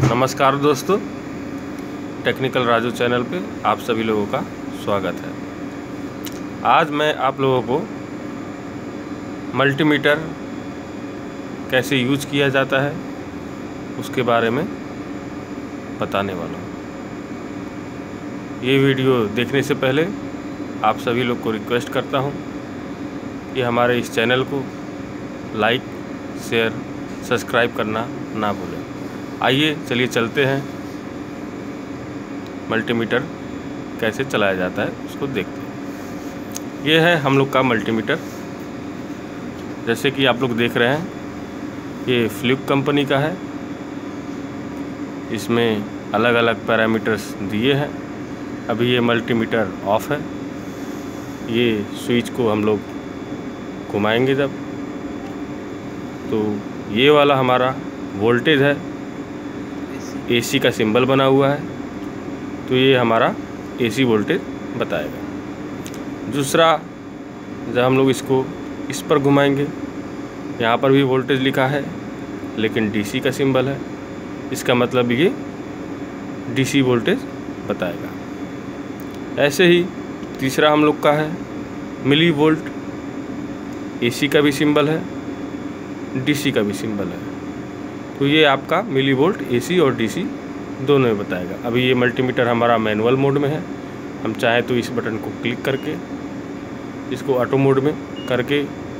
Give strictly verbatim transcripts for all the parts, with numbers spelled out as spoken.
नमस्कार दोस्तों, technical Raju channel पे आप सभी लोगों का स्वागत है। आज मैं आप लोगों को मल्टीमीटर कैसे यूज किया जाता है उसके बारे में बताने वाला हूँ। ये वीडियो देखने से पहले आप सभी लोग को रिक्वेस्ट करता हूँ कि हमारे इस चैनल को लाइक, शेयर, सब्सक्राइब करना ना भूलें। आइए चलिए चलते हैं, मल्टीमीटर कैसे चलाया जाता है उसको देखते हैं। ये है हम लोग का मल्टीमीटर। जैसे कि आप लोग देख रहे हैं, ये फ्लिप कंपनी का है। इसमें अलग अलग पैरामीटर्स दिए हैं। अभी ये मल्टीमीटर ऑफ है। ये स्विच को हम लोग घुमाएंगे जब, तो ये वाला हमारा वोल्टेज है। एसी का सिंबल बना हुआ है, तो ये हमारा एसी वोल्टेज बताएगा। दूसरा, जब हम लोग इसको इस पर घुमाएंगे, यहाँ पर भी वोल्टेज लिखा है लेकिन डीसी का सिंबल है। इसका मतलब ये डीसी वोल्टेज बताएगा। ऐसे ही तीसरा हम लोग का है मिली वोल्ट। एसी का भी सिंबल है, डीसी का भी सिंबल है, तो ये आपका मिली वोल्ट एसी और डीसी दोनों में बताएगा। अभी ये मल्टीमीटर हमारा मैनुअल मोड में है। हम चाहें तो इस बटन को क्लिक करके इसको ऑटो मोड में करके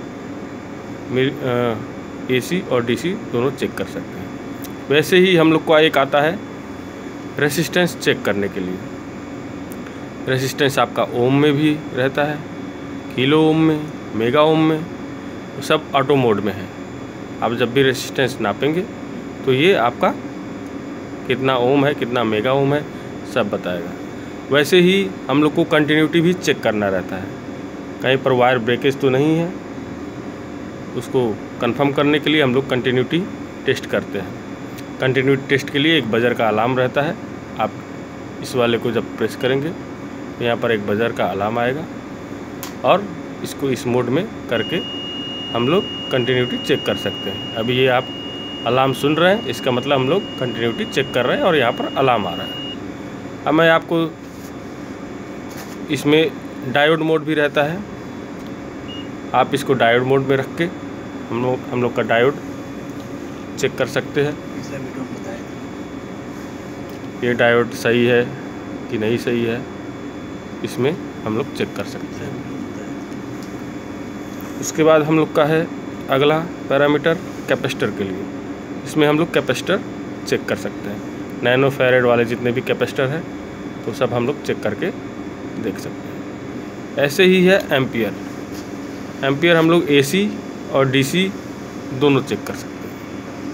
एसी और डीसी दोनों चेक कर सकते हैं। वैसे ही हम लोग को एक आता है रेसिस्टेंस चेक करने के लिए। रेसिस्टेंस आपका ओम में भी रहता है, किलो ओम में, मेगा ओम में, सब ऑटो मोड में है। आप जब भी रेसिस्टेंस नापेंगे तो ये आपका कितना ओम है, कितना मेगा ओम है, सब बताएगा। वैसे ही हम लोग को कंटिन्यूटी भी चेक करना रहता है। कहीं पर वायर ब्रेकेज तो नहीं है, उसको कंफर्म करने के लिए हम लोग कंटिन्यूटी टेस्ट करते हैं। कंटिन्यूटी टेस्ट के लिए एक बजर का अलार्म रहता है। आप इस वाले को जब प्रेस करेंगे तो यहाँ पर एक बजर का अलार्म आएगा और इसको इस मोड में करके हम लोग कंटिन्यूटी चेक कर सकते हैं। अभी ये आप अलार्म सुन रहे हैं, इसका मतलब हम लोग कंटिन्यूटी चेक कर रहे हैं और यहाँ पर अलार्म आ रहा है। अब मैं आपको इसमें डायोड मोड भी रहता है। आप इसको डायोड मोड में रख के हम लोग हम लोग का डायोड चेक कर सकते हैं। ये डायोड सही है कि नहीं सही है, इसमें हम लोग चेक कर सकते हैं। उसके बाद हम लोग का है अगला पैरामीटर कैपेसिटर के लिए। इसमें हम लोग कैपेसिटर चेक कर सकते हैं। नैनो फैरेड वाले जितने भी कैपेसिटर हैं तो सब हम लोग चेक करके देख सकते हैं। ऐसे ही है एम्पियर। एम्पियर हम लोग एसी और डीसी दोनों चेक कर सकते हैं।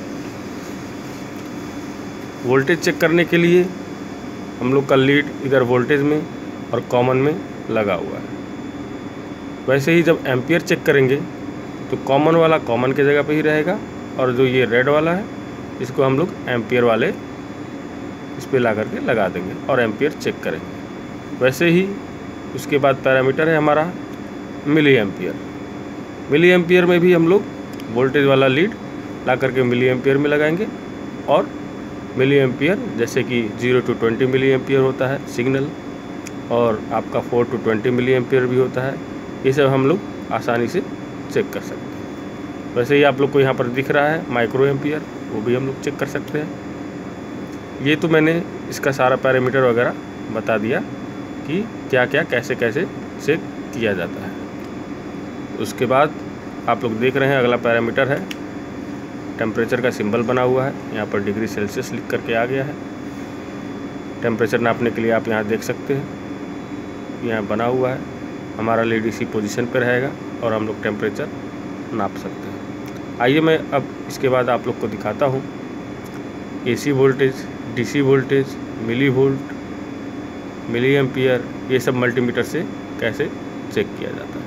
वोल्टेज चेक करने के लिए हम लोग का लीड इधर वोल्टेज में और कॉमन में लगा हुआ है। वैसे ही जब एम्पियर चेक करेंगे तो कॉमन वाला कॉमन की जगह पे ही रहेगा और जो ये रेड वाला है इसको हम लोग एम्पियर वाले इस पे ला करके लगा देंगे और एम्पियर चेक करेंगे। वैसे ही उसके बाद पैरामीटर है हमारा मिली एम्पियर। मिली एम्पियर में भी हम लोग वोल्टेज वाला लीड ला करके मिली एम्पियर में लगाएंगे और मिली एम्पियर जैसे कि zero to twenty milliampere होता है सिग्नल, और आपका four to twenty milliampere भी होता है। ये सब हम लोग आसानी से चेक कर सकते हैं। वैसे ही आप लोग को यहाँ पर दिख रहा है माइक्रो एम्पियर, वो भी हम लोग चेक कर सकते हैं। ये तो मैंने इसका सारा पैरामीटर वगैरह बता दिया कि क्या क्या कैसे कैसे चेक किया जाता है। उसके बाद आप लोग देख रहे हैं अगला पैरामीटर है टेम्परेचर का सिंबल बना हुआ है। यहाँ पर डिग्री सेल्सियस लिख करके आ गया है। टेम्परेचर नापने के लिए आप यहाँ देख सकते हैं, यहाँ बना हुआ है। हमारा लीड इसी पोजीशन पर रहेगा और हम लोग टेम्परेचर नाप सकते हैं। आइए मैं अब इसके बाद आप लोग को दिखाता हूँ AC voltage, DC voltage, millivolt, milliampere, ये सब मल्टीमीटर से कैसे चेक किया जाता है।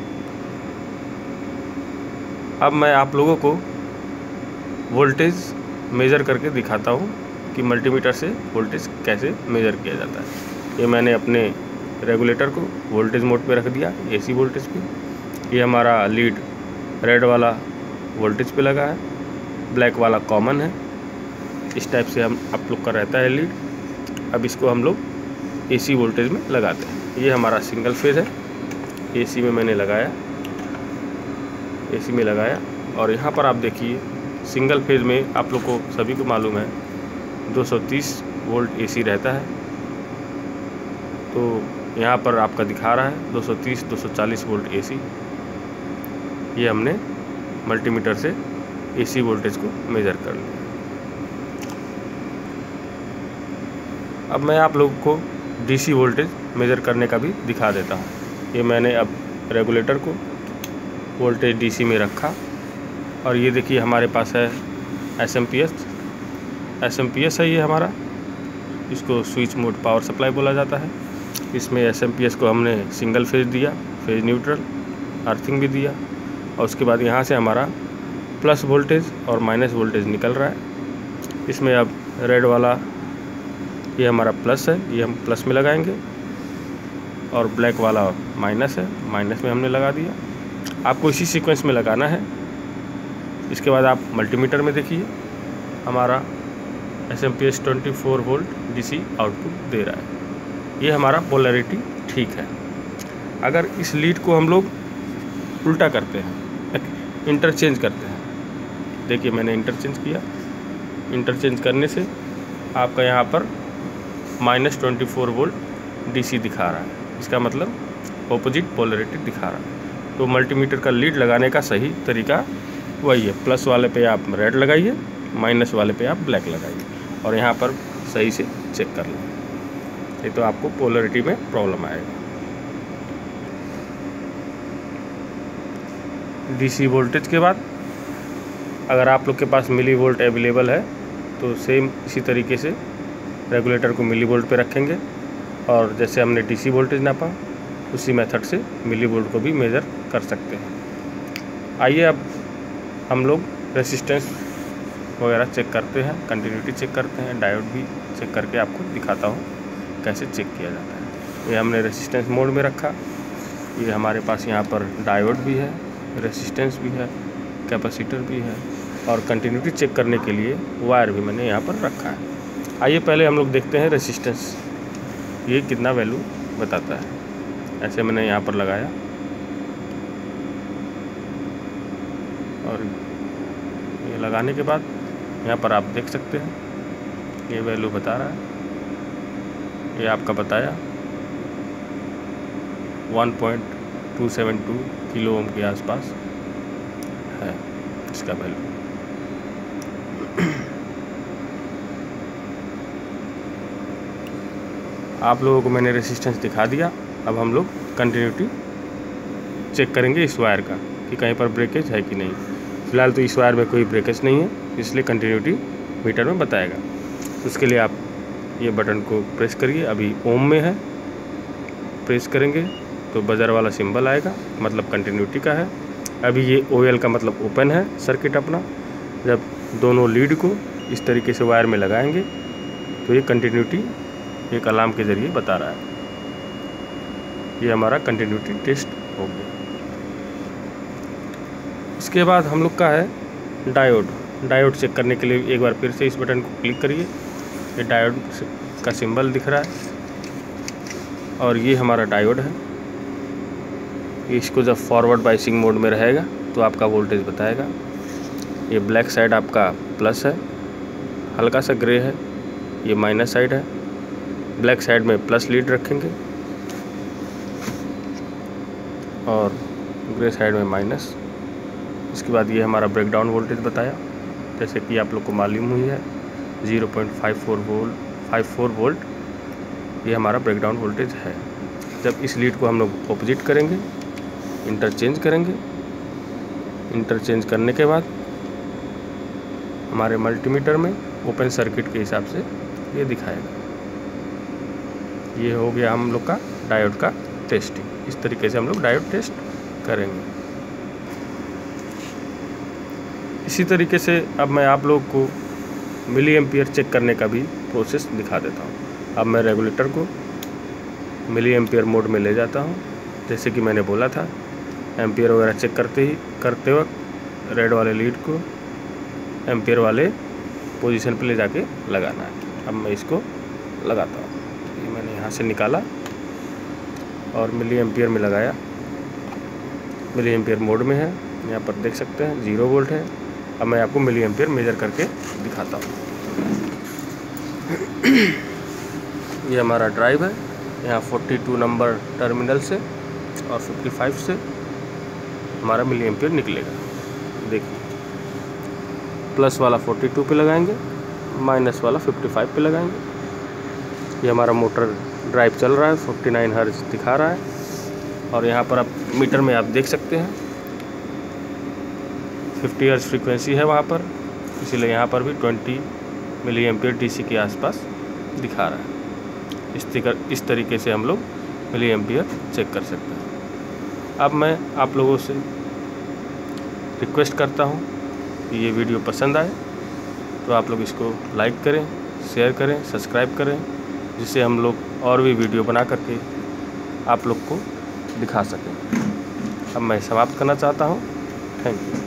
अब मैं आप लोगों को वोल्टेज मेज़र करके दिखाता हूँ कि मल्टीमीटर से वोल्टेज कैसे मेज़र किया जाता है। ये मैंने अपने रेगुलेटर को वोल्टेज मोड पे रख दिया, एसी वोल्टेज पे। ये हमारा लीड रेड वाला वोल्टेज पे लगा है, ब्लैक वाला कॉमन है। इस टाइप से हम आप लोग का रहता है लीड। अब इसको हम लोग एसी वोल्टेज में लगाते हैं। ये हमारा सिंगल फेज है, एसी में मैंने लगाया, एसी में लगाया। और यहाँ पर आप देखिए सिंगल फेज में आप लोग को सभी को मालूम है दो सौ तीस वोल्ट एसी रहता है, तो यहाँ पर आपका दिखा रहा है दो सौ तीस दो सौ चालीस वोल्ट एसी। ये हमने मल्टीमीटर से एसी वोल्टेज को मेज़र कर लिया। अब मैं आप लोगों को डीसी वोल्टेज मेज़र करने का भी दिखा देता हूँ। ये मैंने अब रेगुलेटर को वोल्टेज डीसी में रखा और ये देखिए हमारे पास है S M P S S M P S है ये हमारा, इसको स्विच मोड पावर सप्लाई बोला जाता है। इसमें एस एम पी एस को हमने सिंगल फेज दिया, फेज न्यूट्रल, अर्थिंग भी दिया और उसके बाद यहाँ से हमारा प्लस वोल्टेज और माइनस वोल्टेज निकल रहा है। इसमें अब रेड वाला ये हमारा प्लस है, ये हम प्लस में लगाएंगे और ब्लैक वाला माइनस है, माइनस में हमने लगा दिया। आपको इसी सीक्वेंस में लगाना है। इसके बाद आप मल्टीमीटर में देखिए हमारा S M P S twenty four volt DC output दे रहा है। ये हमारा पोलैरिटी ठीक है। अगर इस लीड को हम लोग उल्टा करते हैं, इंटरचेंज करते हैं, देखिए मैंने इंटरचेंज किया, इंटरचेंज करने से आपका यहाँ पर minus twenty four volt DC दिखा रहा है। इसका मतलब ऑपोजिट पोलैरिटी दिखा रहा है। तो मल्टीमीटर का लीड लगाने का सही तरीका वही है, प्लस वाले पे आप रेड लगाइए, माइनस वाले पे आप ब्लैक लगाइए और यहाँ पर सही से चेक कर लें, नहीं तो आपको पोलैरिटी में प्रॉब्लम आएगा। डीसी वोल्टेज के बाद अगर आप लोग के पास मिली वोल्ट अवेलेबल है तो सेम इसी तरीके से रेगुलेटर को मिली वोल्ट पे रखेंगे और जैसे हमने डीसी वोल्टेज नापा उसी मेथड से मिली वोल्ट को भी मेज़र कर सकते हैं। आइए अब हम लोग रेसिस्टेंस वगैरह चेक करते हैं, कंटिन्यूटी चेक करते हैं, डायोड भी चेक करके आपको दिखाता हूँ कैसे चेक किया जाता है। ये हमने रेसिस्टेंस मोड में रखा। ये हमारे पास यहाँ पर डायोड भी है, रेसिस्टेंस भी है, कैपेसिटर भी है और कंटिन्यूटी चेक करने के लिए वायर भी मैंने यहाँ पर रखा है। आइए पहले हम लोग देखते हैं रेसिस्टेंस, ये कितना वैल्यू बताता है। ऐसे मैंने यहाँ पर लगाया और ये लगाने के बाद यहाँ पर आप देख सकते हैं ये वैल्यू बता रहा है। ये आपका बताया one point two seven two kilo ohm के आसपास है इसका वैल्यू। आप लोगों को मैंने रेसिस्टेंस दिखा दिया। अब हम लोग कंटिन्यूटी चेक करेंगे इस वायर का कि कहीं पर ब्रेकेज है कि नहीं। फ़िलहाल तो इस वायर में कोई ब्रेकेज नहीं है, इसलिए कंटिन्यूटी मीटर में बताएगा। उसके लिए आप ये बटन को प्रेस करिए, अभी ओम में है, प्रेस करेंगे तो बजर वाला सिंबल आएगा, मतलब कंटिन्यूटी का है। अभी ये ओ एल का मतलब ओपन है सर्किट अपना। जब दोनों लीड को इस तरीके से वायर में लगाएंगे तो ये कंटिन्यूटी एक अलार्म के ज़रिए बता रहा है। ये हमारा कंटिन्यूटी टेस्ट हो गया। इसके बाद हम लोग का है डायोड। डायोड चेक करने के लिए एक बार फिर से इस बटन को क्लिक करिए। ये डायोड का सिंबल दिख रहा है और ये हमारा डायोड है। इसको जब फॉरवर्ड बाइसिंग मोड में रहेगा तो आपका वोल्टेज बताएगा। ये ब्लैक साइड आपका प्लस है, हल्का सा ग्रे है, ये माइनस साइड है। ब्लैक साइड में प्लस लीड रखेंगे और ग्रे साइड में माइनस। इसके बाद ये हमारा ब्रेकडाउन वोल्टेज बताया, जैसे कि आप लोग को मालूम हुई है zero point five four volt five four volt ये हमारा ब्रेकडाउन वोल्टेज है। जब इस लीड को हम लोग ऑपोजिट करेंगे, इंटरचेंज करेंगे, इंटरचेंज करने के बाद हमारे मल्टीमीटर में ओपन सर्किट के हिसाब से ये दिखाएगा। ये हो गया हम लोग का डायोड का टेस्टिंग। इस तरीके से हम लोग डायोड टेस्ट करेंगे। इसी तरीके से अब मैं आप लोग को मिली एम्पियर चेक करने का भी प्रोसेस दिखा देता हूँ। अब मैं रेगुलेटर को मिली एम्पियर मोड में ले जाता हूँ। जैसे कि मैंने बोला था, एम्पियर वगैरह चेक करते ही करते वक्त रेड वाले लीड को एम्पियर वाले पोजीशन पे ले जाके लगाना है। अब मैं इसको लगाता हूँ। ये मैंने यहाँ से निकाला और मिली एम्पियर में लगाया। मिली एम्पियर मोड में है, यहाँ पर देख सकते हैं ज़ीरो वोल्ट है। अब मैं आपको मिली एम्पियर मेजर करके दिखाता हूँ। ये हमारा ड्राइव है, यहाँ बयालीस नंबर टर्मिनल से और पचपन से हमारा मिली एम्पियर निकलेगा। देखिए, प्लस वाला बयालीस पे लगाएंगे, माइनस वाला पचपन पे लगाएंगे। ये हमारा मोटर ड्राइव चल रहा है, उनचास हर्ट्ज दिखा रहा है। और यहाँ पर आप मीटर में आप देख सकते हैं पचास हर्ट्ज फ्रीक्वेंसी है वहाँ पर, इसीलिए यहाँ पर भी बीस मिली एम्पियर डीसी के आसपास दिखा रहा है। इस तिकर इस तरीके से हम लोग मिली एम्पियर चेक कर सकते हैं। अब मैं आप लोगों से रिक्वेस्ट करता हूँ कि ये वीडियो पसंद आए तो आप लोग इसको लाइक करें, शेयर करें, सब्सक्राइब करें, जिससे हम लोग और भी वीडियो बना करके आप लोग को दिखा सकें। अब मैं समाप्त करना चाहता हूँ। Thank you.